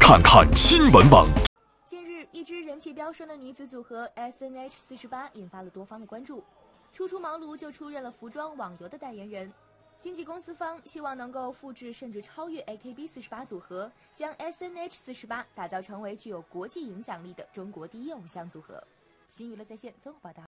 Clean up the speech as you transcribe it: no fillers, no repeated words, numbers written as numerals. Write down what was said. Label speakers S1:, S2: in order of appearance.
S1: 看看新闻网。
S2: 近日，一支人气飙升的女子组合 SNH48引发了多方的关注。初出茅庐就出任了服装网游的代言人，经纪公司方希望能够复制甚至超越 AKB48组合，将 SNH48打造成为具有国际影响力的中国第一偶像组合。新娱乐在线综合报道。